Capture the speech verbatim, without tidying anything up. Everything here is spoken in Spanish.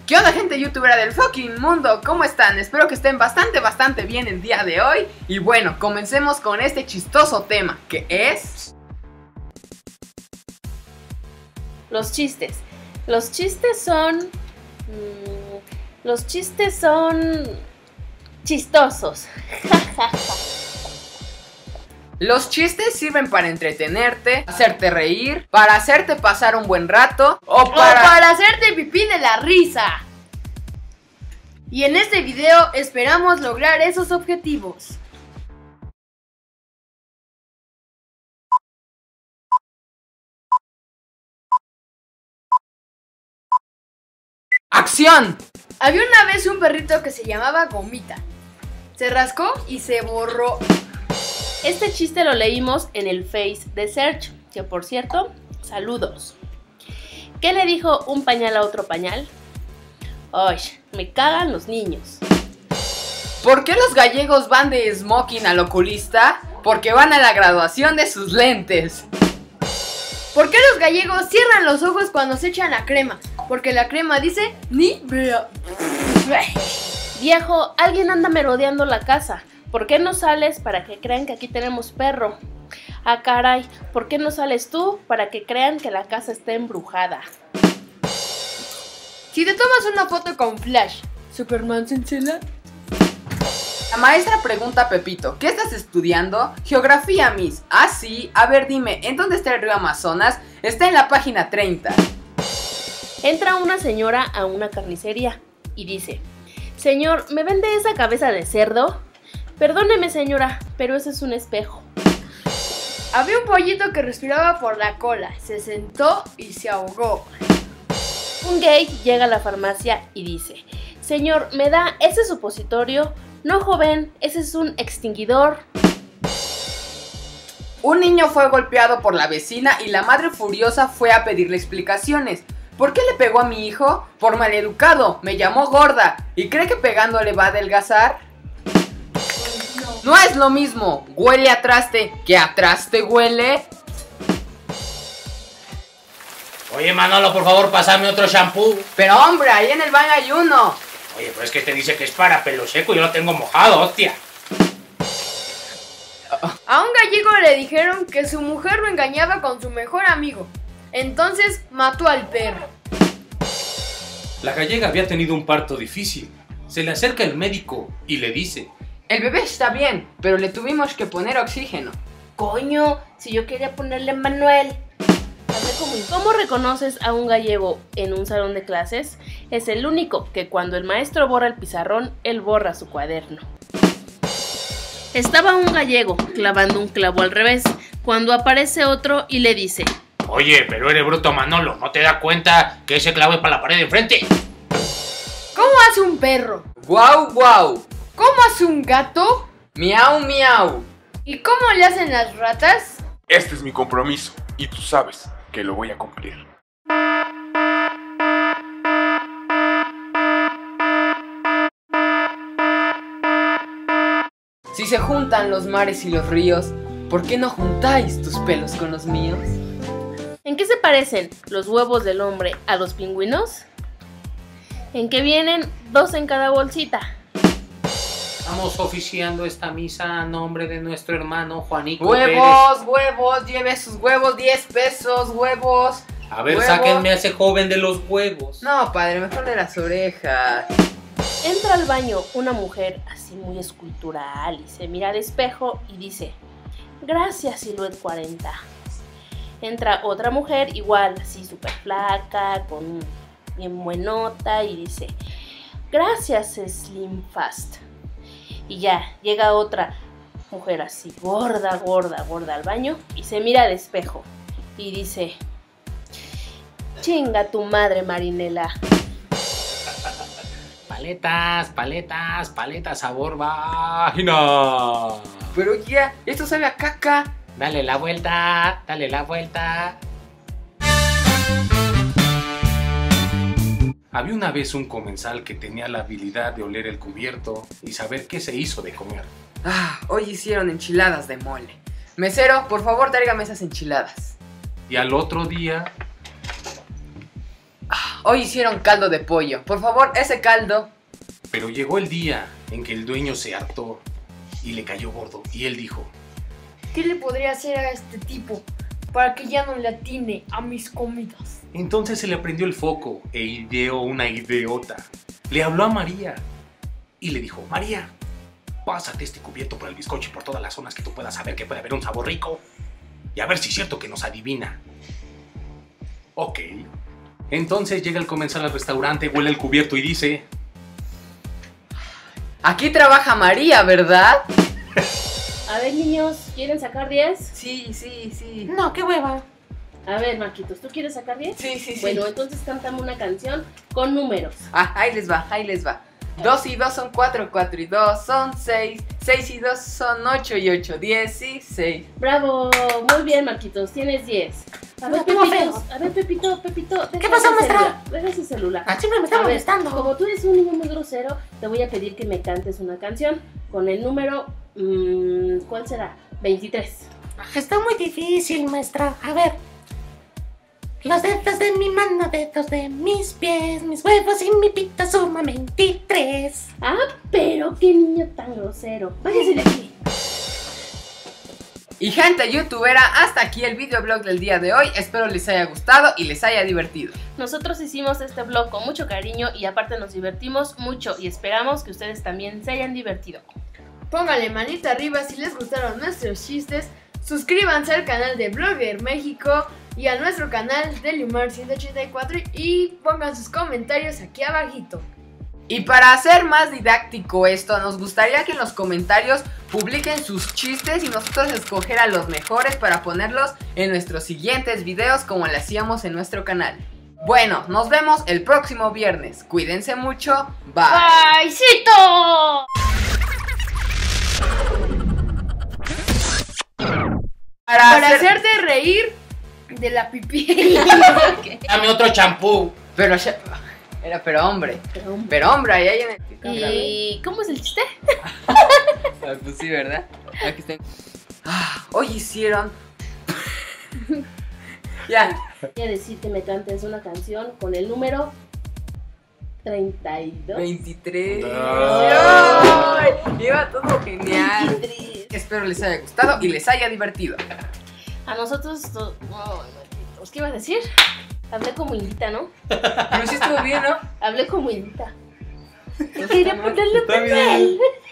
¿Qué onda, gente youtubera del fucking mundo? ¿Cómo están? Espero que estén bastante, bastante bien el día de hoy. Y bueno, comencemos con este chistoso tema, que es... Los chistes. Los chistes son... Mmm, los chistes son... chistosos. Los chistes sirven para entretenerte, hacerte reír, para hacerte pasar un buen rato o para... o para hacerte pipí de la risa. Y en este video esperamos lograr esos objetivos. ¡Acción! Había una vez un perrito que se llamaba Gomita. Se rascó y se borró. Este chiste lo leímos en el Face de Search, que por cierto, saludos. ¿Qué le dijo un pañal a otro pañal? ¡Ay, me cagan los niños! ¿Por qué los gallegos van de smoking al oculista? Porque van a la graduación de sus lentes. ¿Por qué los gallegos cierran los ojos cuando se echan la crema? Porque la crema dice ni... Viejo, alguien anda merodeando la casa. ¿Por qué no sales para que crean que aquí tenemos perro? Ah, caray, ¿por qué no sales tú para que crean que la casa está embrujada? Si te tomas una foto con Flash, ¿Superman se encela? La maestra pregunta a Pepito, ¿qué estás estudiando? Geografía, Miss. Ah, sí. A ver, dime, ¿en dónde está el río Amazonas? Está en la página treinta. Entra una señora a una carnicería y dice: Señor, ¿me vende esa cabeza de cerdo? Perdóneme, señora, pero ese es un espejo. Había un pollito que respiraba por la cola, se sentó y se ahogó. Un gay llega a la farmacia y dice: Señor, ¿me da ese supositorio? No, joven, ese es un extinguidor. Un niño fue golpeado por la vecina y la madre furiosa fue a pedirle explicaciones. ¿Por qué le pegó a mi hijo? Por maleducado, me llamó gorda. ¿Y cree que pegándole va a adelgazar? No es lo mismo, huele a traste, que a traste huele. Oye, Manolo, por favor, pásame otro shampoo. Pero hombre, ahí en el baño hay uno. Oye, pues es que te dice que es para pelo seco y yo lo tengo mojado, hostia. A un gallego le dijeron que su mujer lo engañaba con su mejor amigo. Entonces mató al perro. La gallega había tenido un parto difícil. Se le acerca el médico y le dice: El bebé está bien, pero le tuvimos que poner oxígeno. Coño, si yo quería ponerle Manuel. ¿Cómo reconoces a un gallego en un salón de clases? Es el único que cuando el maestro borra el pizarrón, él borra su cuaderno. Estaba un gallego clavando un clavo al revés, cuando aparece otro y le dice: Oye, pero eres bruto, Manolo, ¿no te das cuenta que ese clavo es para la pared de enfrente? ¿Cómo hace un perro? Guau, guau. ¿Cómo hace un gato? Miau, miau. ¿Y cómo le hacen las ratas? Este es mi compromiso y tú sabes que lo voy a cumplir. Si se juntan los mares y los ríos, ¿por qué no juntáis tus pelos con los míos? ¿En qué se parecen los huevos del hombre a los pingüinos? En que vienen dos en cada bolsita. Estamos oficiando esta misa a nombre de nuestro hermano Juanico Huevos, Pérez. huevos, lleve sus huevos, diez pesos, huevos. A ver, huevos. sáquenme a ese joven de los huevos. No, padre, mejor de las orejas. Entra al baño una mujer así muy escultural y se mira al espejo y dice: Gracias, Silhouette cuarenta. Entra otra mujer igual, así súper flaca, con bien buenota y dice: Gracias, Slim Fast. Y ya, llega otra mujer así, gorda, gorda, gorda al baño y se mira al espejo y dice: Chinga tu madre, Marinela. Paletas, paletas, paletas sabor vagina. Pero ya, esto sabe a caca. Dale la vuelta, dale la vuelta. Había una vez un comensal que tenía la habilidad de oler el cubierto y saber qué se hizo de comer. Ah, hoy hicieron enchiladas de mole. Mesero, por favor, tráigame esas enchiladas. Y al otro día... Ah, Hoy hicieron caldo de pollo. Por favor, ese caldo. Pero llegó el día en que el dueño se hartó y le cayó gordo. Y él dijo: ¿Qué le podría hacer a este tipo para que ya no le atine a mis comidas? Entonces se le prendió el foco e ideó una idiota. Le habló a María y le dijo: María, pásate este cubierto por el bizcocho y por todas las zonas que tú puedas saber que puede haber un sabor rico. Y a ver si es cierto que nos adivina. Ok. Entonces llega el comensal al restaurante, huele el cubierto y dice: Aquí trabaja María, ¿verdad? A ver, niños, ¿quieren sacar diez? Sí, sí, sí. No, qué hueva. A ver, Marquitos, ¿tú quieres sacar diez? Sí, sí, sí. Bueno, entonces cántame una canción con números. Ah, ahí les va, ahí les va. Dos y dos son cuatro, cuatro y dos son seis, seis y dos son ocho y ocho, dieciséis. Bravo, muy bien, Marquitos, tienes diez. A ver, No, ¿cómo Pepito, a ver, Pepito, Pepito, deja ¿Qué pasó, ese maestra? celular, Deja ese celular. Ah, siempre me está A ver, molestando. como tú eres un niño muy grosero, te voy a pedir que me cantes una canción con el número, mmm, ¿cuál será? veintitrés. Está muy difícil, maestra. A ver. Los dedos de mi mano, dedos de mis pies, mis huevos y mi pita suman veintitrés. Ah, pero qué niño tan grosero. Váyase de aquí. Y gente youtubera, hasta aquí el videoblog del día de hoy. Espero les haya gustado y les haya divertido. Nosotros hicimos este vlog con mucho cariño y aparte nos divertimos mucho y esperamos que ustedes también se hayan divertido. Pónganle manita arriba si les gustaron nuestros chistes. Suscríbanse al canal de Blogger México y a nuestro canal de Lumar ciento ochenta y cuatro y pongan sus comentarios aquí abajito. Y para hacer más didáctico esto, nos gustaría que en los comentarios publiquen sus chistes y nosotros escoger a los mejores para ponerlos en nuestros siguientes videos como lo hacíamos en nuestro canal. Bueno, nos vemos el próximo viernes. Cuídense mucho. Bye. ¡Byecito! Para, Para hacer... hacerte reír de la pipí. Dame otro champú. Pero... Era pero hombre. Pero, hombre. Pero hombre, ahí hay en el... ¿Y cómo es el chiste? Ah, pues sí, ¿verdad? Aquí está. Ah, hoy hicieron... Ya. Voy a decir que me cantes una canción con el número treinta y dos. veintitrés. No. Ay, iba todo genial. veintitrés. Espero les haya gustado y les haya divertido. A nosotros, to- oh, malditos, ¿qué iba a decir? Hablé como indita, ¿no? Pero sí estuvo bien, ¿no? Hablé como indita. Quería ponerle Está bien. papel.